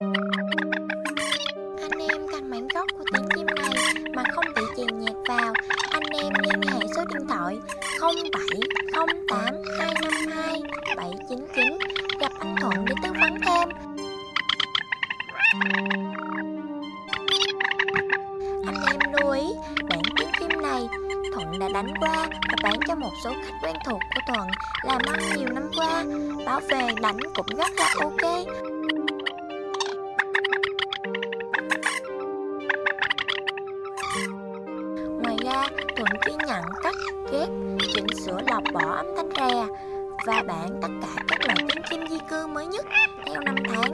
Anh em cần bản gốc của tiếng chim này mà không bị chèn nhạc vào, anh em liên hệ số điện thoại 0708 252 799 gặp anh Thuận để tư vấn thêm. Anh em lưu ý, bản tiếng chim này Thuận đã đánh qua và bán cho một số khách quen thuộc của Thuận làm ăn nhiều năm qua, báo về đánh cũng rất là ok. Ngoài ra, Thuận ghi nhận cắt, ghép, chỉnh sửa lọc bỏ âm thanh rè và bản tất cả các loại tiếng chim di cư mới nhất theo năm tháng.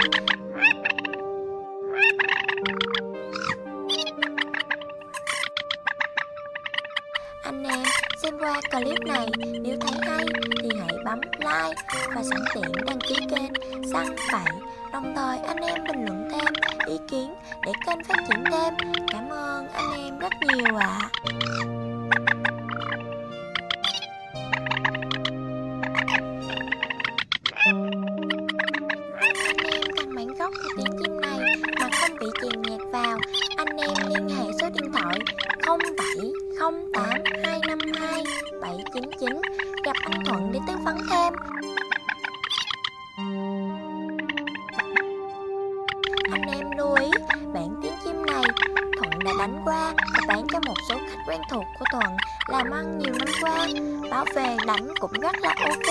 Anh em xem qua clip này, nếu thấy hay thì hãy bấm like và sẵn tiện đăng ký kênh Săn Bậy. Đồng thời anh em bình luận thêm ý kiến để kênh phát triển thêm. Cảm ơn anh em rất nhiều ạ. Anh em cần bản gốc của tiếng chim này mà không bị chèn nhạc vào, anh em liên hệ số điện thoại 0708 252 799 gặp anh Thuận để tư vấn thêm. Anh em lưu ý, bản tiếng chim này Thuận đã đánh qua và bán cho một số khách quen thuộc của Thuận làm ăn nhiều năm qua, báo về đánh cũng rất là ok.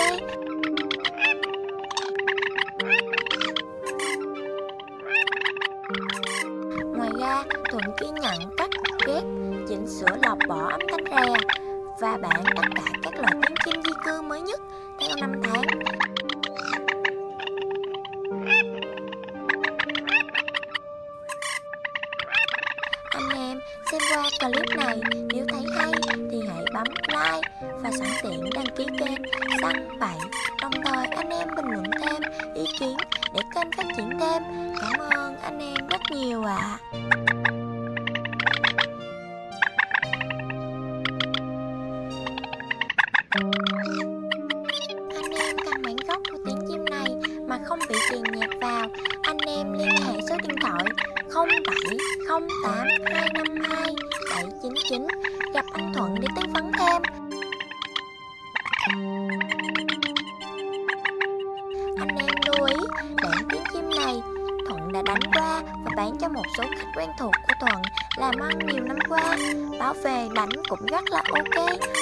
Ngoài ra, Thuận ghi nhận cắt, ghép, chỉnh sửa lọc bỏ âm thanh rè và bản tất cả các loại tiếng chim di cư mới nhất theo năm tháng. Anh em xem qua clip này, nếu thấy hay thì hãy bấm like và sẵn tiện đăng ký kênh Săn Bậy. Đồng thời anh em bình luận thêm ý kiến để kênh phát triển thêm. Cảm ơn anh em rất nhiều ạ. Anh em cần bản gốc của tiếng chim này mà không bị chèn nhạc vào, anh em liên hệ số điện thoại 0708 252 799 gặp anh Thuận để tư vấn thêm. Anh em lưu ý, bản tiếng chim này Thuận đã đánh qua và bán cho một số khách quen thuộc của Thuận làm ăn nhiều năm qua, báo về đánh cũng rất là ok.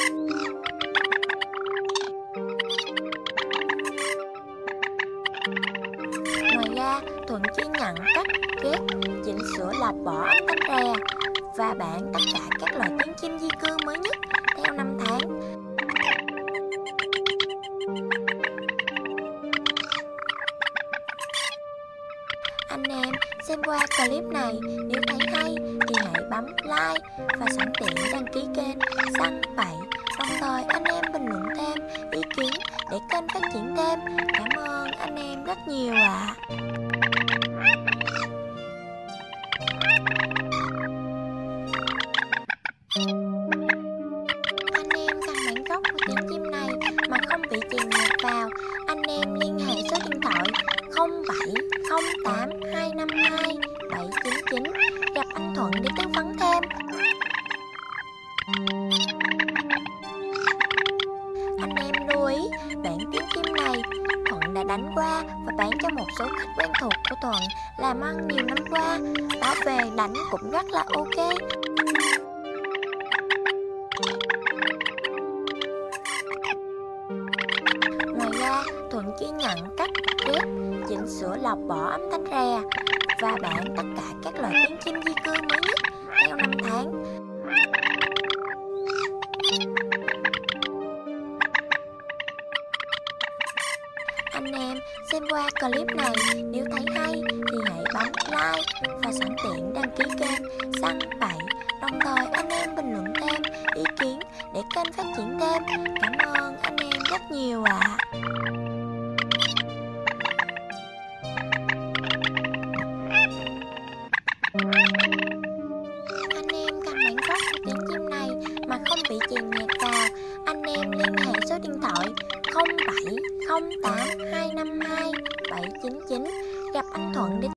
Ngoài ra, Thuận ghi nhận cắt, ghép, chỉnh sửa lọc bỏ âm thanh rè và bản tất cả các loại tiếng chim di cư mới nhất theo năm tháng. Anh em xem qua clip này, nếu thấy hay thì hãy bấm like và sẵn tiện đăng ký kênh Săn Bậy. Đồng thời anh em bình luận thêm ý kiến để kênh phát triển thêm. Cảm ơn anh em rất nhiều ạ. Anh em cần bản gốc của tiếng chim này mà không bị chèn nhạc vào, anh em liên hệ số điện thoại 0708 252 799 gặp anh Thuận để tư vấn thêm. Anh em lưu ý, bản tiếng chim này Thuận đã đánh qua và bán cho một số khách quen thuộc của Thuận làm ăn nhiều năm qua, báo về đánh cũng rất là ok. Ngoài ra, Thuận ghi nhận cắt, ghép, chỉnh sửa lọc bỏ âm thanh rè và bản tất cả các loại tiếng chim di cư mới nhất theo năm tháng. Anh em xem qua clip này, nếu thấy hay thì hãy bấm like và sẵn tiện đăng ký kênh Săn Bậy. Đồng thời anh em bình luận thêm ý kiến để kênh phát triển thêm. Cảm ơn anh em rất nhiều ạ. Anh em cần bản gốc của tiếng chim này mà không bị chèn nhạc vào, anh em liên hệ số điện thoại 0708 252 799 gặp anh Thuận để